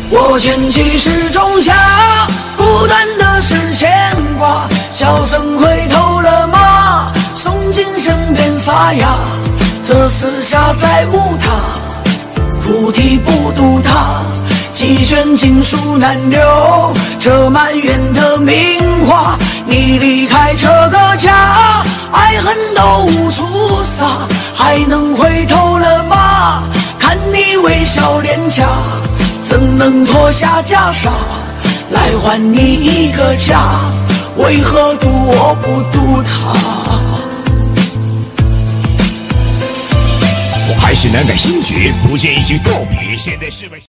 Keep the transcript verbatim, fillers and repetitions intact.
我牵起时钟下，不断的是牵挂。小僧回头了吗？诵经身边撒哑，这四下在木塔，菩提不渡他。几卷经书难留，这满园的名画。你离开这个家，爱恨都无处撒，还能回头了吗？看你微笑脸颊，怎能脱下袈裟来还你一个家？为何渡我不渡他？ 我还是难改心觉，不见一句告别，现在是为。